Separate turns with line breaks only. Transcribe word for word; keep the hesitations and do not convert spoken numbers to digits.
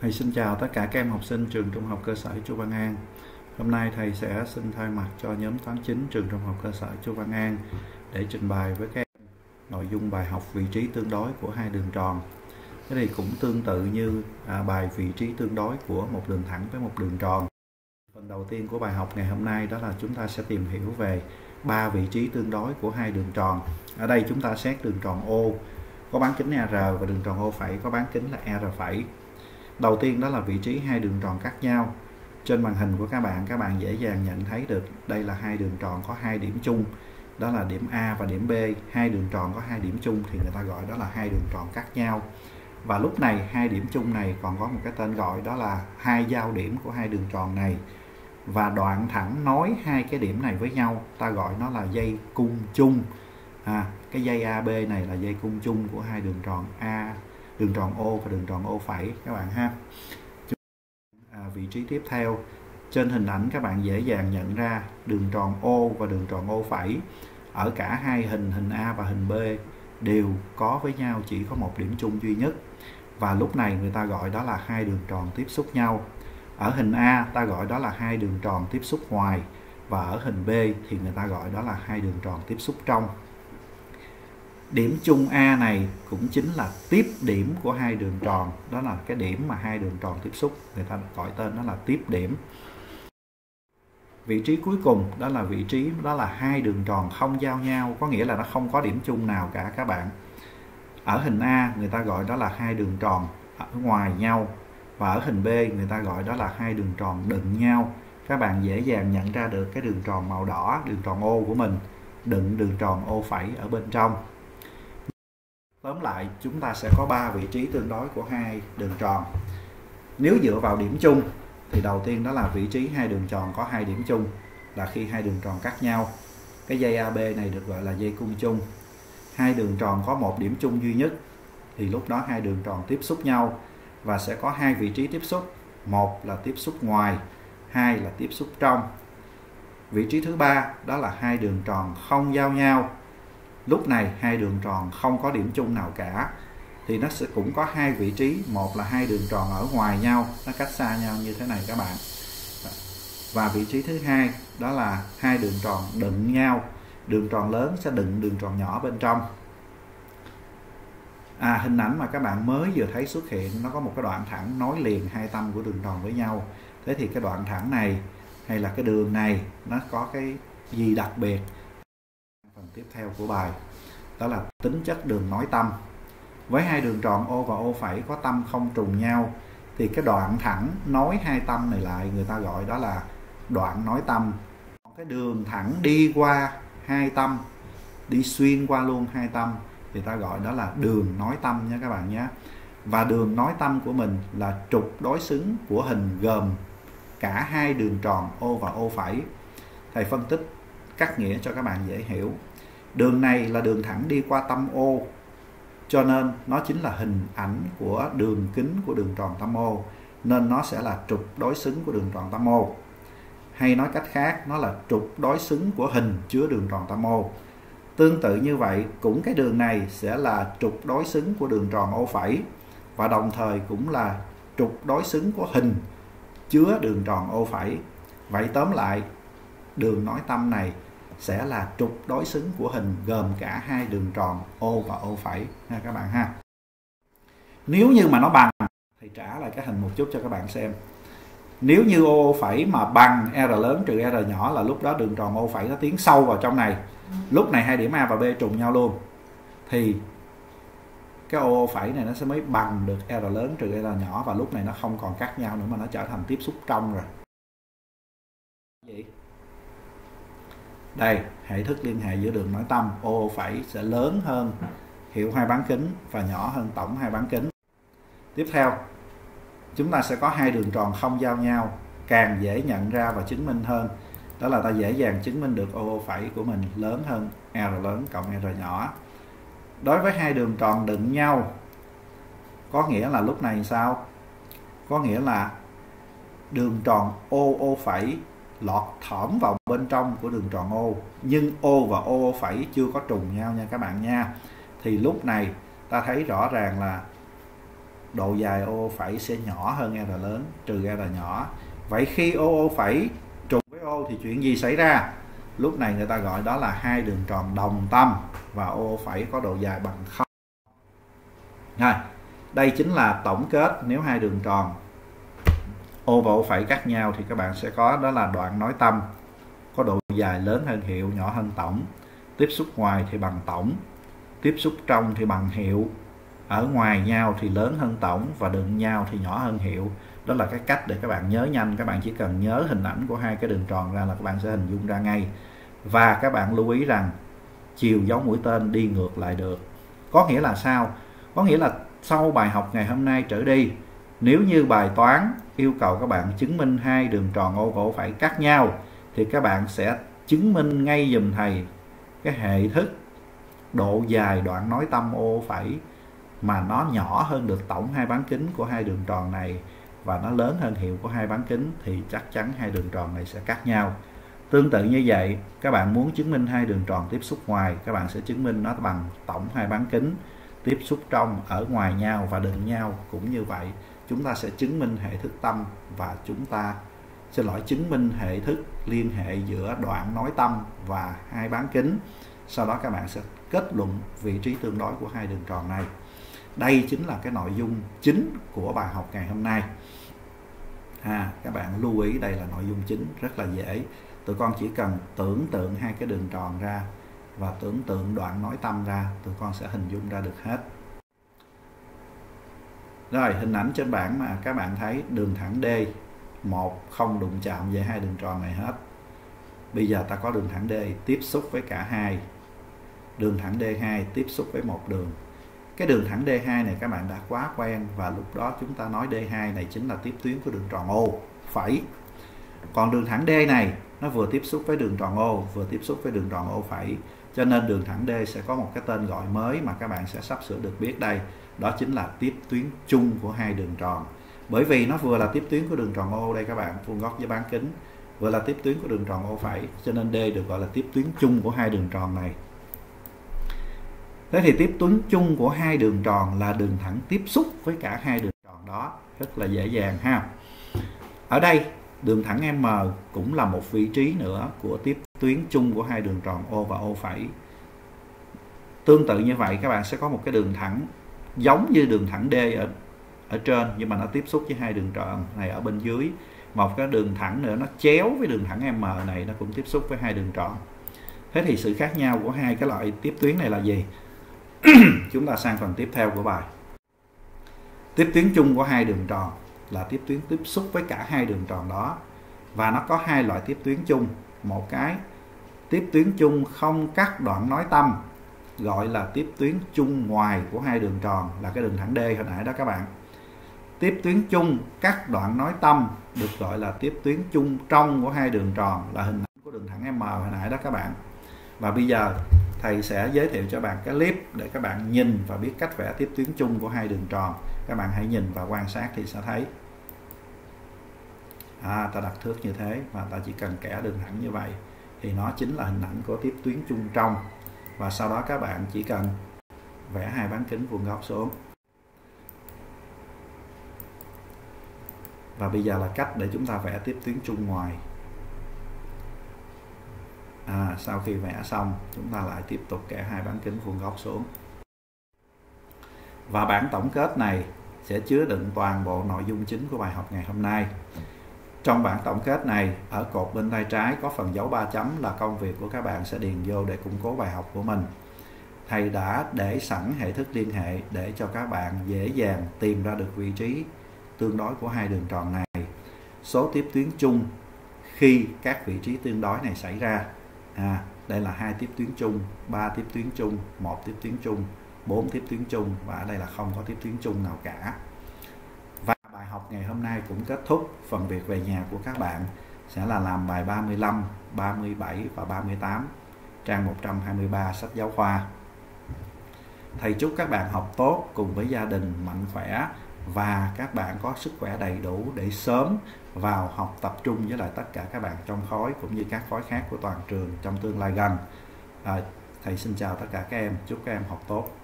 Thầy xin chào tất cả các em học sinh trường Trung học cơ sở Chu Văn An. Hôm nay thầy sẽ xin thay mặt cho nhóm toán chính trường Trung học cơ sở Chu Văn An để trình bày với các em nội dung bài học vị trí tương đối của hai đường tròn. Cái này cũng tương tự như à, bài vị trí tương đối của một đường thẳng với một đường tròn. Phần đầu tiên của bài học ngày hôm nay đó là chúng ta sẽ tìm hiểu về ba vị trí tương đối của hai đường tròn. Ở đây chúng ta xét đường tròn O có bán kính R và đường tròn O phẩy có bán kính là R phẩy. Đầu tiên đó là vị trí hai đường tròn cắt nhau. Trên màn hình của các bạn, các bạn dễ dàng nhận thấy được đây là hai đường tròn có hai điểm chung. Đó là điểm A và điểm B. Hai đường tròn có hai điểm chung thì người ta gọi đó là hai đường tròn cắt nhau. Và lúc này hai điểm chung này còn có một cái tên gọi đó là hai giao điểm của hai đường tròn này. Và đoạn thẳng nối hai cái điểm này với nhau ta gọi nó là dây cung chung. À, cái dây a bê này là dây cung chung của hai đường tròn A, đường tròn O và đường tròn O phẩy các bạn ha. À, vị trí tiếp theo, trên hình ảnh các bạn dễ dàng nhận ra đường tròn O và đường tròn O phẩy ở cả hai hình, hình A và hình B đều có với nhau chỉ có một điểm chung duy nhất. Và lúc này người ta gọi đó là hai đường tròn tiếp xúc nhau. Ở hình A ta gọi đó là hai đường tròn tiếp xúc ngoài, và ở hình B thì người ta gọi đó là hai đường tròn tiếp xúc trong. Điểm chung A này cũng chính là tiếp điểm của hai đường tròn, đó là cái điểm mà hai đường tròn tiếp xúc, người ta gọi tên đó là tiếp điểm. Vị trí cuối cùng đó là vị trí đó là hai đường tròn không giao nhau, có nghĩa là nó không có điểm chung nào cả các bạn. Ở hình A người ta gọi đó là hai đường tròn ở ngoài nhau, và ở hình B người ta gọi đó là hai đường tròn đựng nhau. Các bạn dễ dàng nhận ra được cái đường tròn màu đỏ, đường tròn O của mình đựng đường tròn O phẩy ở bên trong. Tóm lại chúng ta sẽ có ba vị trí tương đối của hai đường tròn. Nếu dựa vào điểm chung thì đầu tiên đó là vị trí hai đường tròn có hai điểm chung, là khi hai đường tròn cắt nhau. Cái dây a bê này được gọi là dây cung chung. Hai đường tròn có một điểm chung duy nhất thì lúc đó hai đường tròn tiếp xúc nhau và sẽ có hai vị trí tiếp xúc. Một là tiếp xúc ngoài, hai là tiếp xúc trong. Vị trí thứ ba đó là hai đường tròn không giao nhau. Lúc này hai đường tròn không có điểm chung nào cả thì nó sẽ cũng có hai vị trí. Một là hai đường tròn ở ngoài nhau, nó cách xa nhau như thế này các bạn. Và vị trí thứ hai đó là hai đường tròn đựng nhau. Đường tròn lớn sẽ đựng đường tròn nhỏ bên trong. À, hình ảnh mà các bạn mới vừa thấy xuất hiện, nó có một cái đoạn thẳng nối liền hai tâm của đường tròn với nhau. Thế thì cái đoạn thẳng này hay là cái đường này nó có cái gì đặc biệt? Phần tiếp theo của bài đó là tính chất đường nối tâm. Với hai đường tròn O và O phẩy có tâm không trùng nhau thì cái đoạn thẳng nối hai tâm này lại người ta gọi đó là đoạn nối tâm. Cái đường thẳng đi qua hai tâm, đi xuyên qua luôn hai tâm thì ta gọi đó là đường nối tâm nha các bạn nhé. Và đường nối tâm của mình là trục đối xứng của hình gồm cả hai đường tròn O và O phẩy. Thầy phân tích cắt nghĩa cho các bạn dễ hiểu. Đường này là đường thẳng đi qua tâm O, cho nên nó chính là hình ảnh của đường kính của đường tròn tâm O, nên nó sẽ là trục đối xứng của đường tròn tâm O. Hay nói cách khác, nó là trục đối xứng của hình chứa đường tròn tâm O. Tương tự như vậy, cũng cái đường này sẽ là trục đối xứng của đường tròn O phẩy, và đồng thời cũng là trục đối xứng của hình chứa đường tròn O phẩy. Vậy tóm lại, đường nối tâm này sẽ là trục đối xứng của hình gồm cả hai đường tròn O và O phẩy ha các bạn ha. Nếu như mà nó bằng thì trả lại cái hình một chút cho các bạn xem. Nếu như O phẩy mà bằng R lớn trừ R nhỏ là lúc đó đường tròn O phẩy nó tiến sâu vào trong này. Lúc này hai điểm A và B trùng nhau luôn thì cái O phẩy này nó sẽ mới bằng được R lớn trừ R nhỏ, và lúc này nó không còn cắt nhau nữa mà nó trở thành tiếp xúc trong rồi. Vậy đây, hệ thức liên hệ giữa đường nối tâm O phẩy sẽ lớn hơn hiệu hai bán kính và nhỏ hơn tổng hai bán kính. Tiếp theo, chúng ta sẽ có hai đường tròn không giao nhau, càng dễ nhận ra và chứng minh hơn. Đó là ta dễ dàng chứng minh được O phẩy của mình lớn hơn R lớn cộng R nhỏ. Đối với hai đường tròn đựng nhau, có nghĩa là lúc này sao? Có nghĩa là đường tròn O O phẩy lọt thõm vào bên trong của đường tròn O, nhưng O và O phẩy chưa có trùng nhau nha các bạn nha. Thì lúc này ta thấy rõ ràng là độ dài ô ô phẩy sẽ nhỏ hơn r lớn, trừ r nhỏ. Vậy khi ô ô phẩy trùng với O thì chuyện gì xảy ra? Lúc này người ta gọi đó là hai đường tròn đồng tâm và ô ô phẩy có độ dài bằng không. Rồi, đây chính là tổng kết. Nếu hai đường tròn O và O phẩy cắt nhau thì các bạn sẽ có đó là đoạn nối tâm có độ dài lớn hơn hiệu, nhỏ hơn tổng. Tiếp xúc ngoài thì bằng tổng, tiếp xúc trong thì bằng hiệu. Ở ngoài nhau thì lớn hơn tổng và đựng nhau thì nhỏ hơn hiệu. Đó là cái cách để các bạn nhớ nhanh. Các bạn chỉ cần nhớ hình ảnh của hai cái đường tròn ra là các bạn sẽ hình dung ra ngay. Và các bạn lưu ý rằng chiều dấu mũi tên đi ngược lại được. Có nghĩa là sao? Có nghĩa là sau bài học ngày hôm nay trở đi, nếu như bài toán yêu cầu các bạn chứng minh hai đường tròn O và O phẩy cắt nhau thì các bạn sẽ chứng minh ngay giùm thầy cái hệ thức độ dài đoạn nối tâm O phẩy mà nó nhỏ hơn được tổng hai bán kính của hai đường tròn này và nó lớn hơn hiệu của hai bán kính thì chắc chắn hai đường tròn này sẽ cắt nhau. Tương tự như vậy, các bạn muốn chứng minh hai đường tròn tiếp xúc ngoài, các bạn sẽ chứng minh nó bằng tổng hai bán kính. Tiếp xúc trong ở ngoài nhau và đựng nhau cũng như vậy. Chúng ta sẽ chứng minh hệ thức tâm và chúng ta xin lỗi chứng minh hệ thức liên hệ giữa đoạn nối tâm và hai bán kính. Sau đó các bạn sẽ kết luận vị trí tương đối của hai đường tròn này. Đây chính là cái nội dung chính của bài học ngày hôm nay. À, các bạn lưu ý đây là nội dung chính, rất là dễ. Tụi con chỉ cần tưởng tượng hai cái đường tròn ra và tưởng tượng đoạn nối tâm ra, tụi con sẽ hình dung ra được hết. Rồi, hình ảnh trên bảng mà các bạn thấy đường thẳng D một không đụng chạm về hai đường tròn này hết. Bây giờ ta có đường thẳng D tiếp xúc với cả hai. Đường thẳng D hai tiếp xúc với một đường. Cái đường thẳng D hai này các bạn đã quá quen và lúc đó chúng ta nói D hai này chính là tiếp tuyến của đường tròn O phẩy. Còn đường thẳng D này nó vừa tiếp xúc với đường tròn O vừa tiếp xúc với đường tròn O phẩy, cho nên đường thẳng D sẽ có một cái tên gọi mới mà các bạn sẽ sắp sửa được biết đây. Đó chính là tiếp tuyến chung của hai đường tròn. Bởi vì nó vừa là tiếp tuyến của đường tròn O đây các bạn, vuông góc với bán kính, vừa là tiếp tuyến của đường tròn O phẩy, cho nên D được gọi là tiếp tuyến chung của hai đường tròn này. Thế thì tiếp tuyến chung của hai đường tròn là đường thẳng tiếp xúc với cả hai đường tròn đó, rất là dễ dàng ha. Ở đây đường thẳng M cũng là một vị trí nữa của tiếp tuyến chung của hai đường tròn O và O phẩy. Tương tự như vậy các bạn sẽ có một cái đường thẳng giống như đường thẳng D ở ở trên, nhưng mà nó tiếp xúc với hai đường tròn này ở bên dưới. Một cái đường thẳng nữa nó chéo với đường thẳng M này, nó cũng tiếp xúc với hai đường tròn. Thế thì sự khác nhau của hai cái loại tiếp tuyến này là gì? Chúng ta sang phần tiếp theo của bài. Tiếp tuyến chung của hai đường tròn là tiếp tuyến tiếp xúc với cả hai đường tròn đó. Và nó có hai loại tiếp tuyến chung. Một cái tiếp tuyến chung không cắt đoạn nối tâm, gọi là tiếp tuyến chung ngoài của hai đường tròn, là cái đường thẳng D hồi nãy đó các bạn. Tiếp tuyến chung cắt đoạn nối tâm được gọi là tiếp tuyến chung trong của hai đường tròn, là hình ảnh của đường thẳng M hồi nãy đó các bạn. Và bây giờ thầy sẽ giới thiệu cho bạn cái clip để các bạn nhìn và biết cách vẽ tiếp tuyến chung của hai đường tròn. Các bạn hãy nhìn và quan sát thì sẽ thấy. À, ta đặt thước như thế và ta chỉ cần kẻ đường thẳng như vậy thì nó chính là hình ảnh của tiếp tuyến chung trong. Và sau đó các bạn chỉ cần vẽ hai bán kính vuông góc xuống. Và bây giờ là cách để chúng ta vẽ tiếp tuyến chung ngoài. À, sau khi vẽ xong chúng ta lại tiếp tục kẻ hai bán kính vuông góc xuống. Và bản tổng kết này sẽ chứa đựng toàn bộ nội dung chính của bài học ngày hôm nay. Trong bản tổng kết này, ở cột bên tay trái có phần dấu ba chấm là công việc của các bạn sẽ điền vô để củng cố bài học của mình. Thầy đã để sẵn hệ thức liên hệ để cho các bạn dễ dàng tìm ra được vị trí tương đối của hai đường tròn này, số tiếp tuyến chung khi các vị trí tương đối này xảy ra. À, đây là hai tiếp tuyến chung, ba tiếp tuyến chung, một tiếp tuyến chung, bốn tiếp tuyến chung và ở đây là không có tiếp tuyến chung nào cả. Và bài học ngày hôm nay cũng kết thúc. Phần việc về nhà của các bạn sẽ là làm bài ba mươi lăm, ba mươi bảy và ba mươi tám, trang một trăm hai mươi ba sách giáo khoa. Thầy chúc các bạn học tốt cùng với gia đình mạnh khỏe và các bạn có sức khỏe đầy đủ để sớm vào học tập trung với lại tất cả các bạn trong khối cũng như các khối khác của toàn trường trong tương lai gần. À, thầy xin chào tất cả các em, chúc các em học tốt.